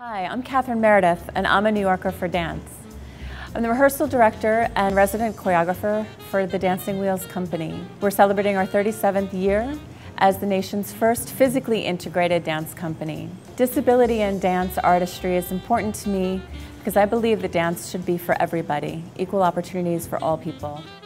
Hi, I'm Meredith, and I'm a New Yorker for dance. I'm the rehearsal director and resident choreographer for the Dancing Wheels Company. We're celebrating our 37th year as the nation's first physically integrated dance company. Disability in dance artistry is important to me because I believe that dance should be for everybody, equal opportunities for all people.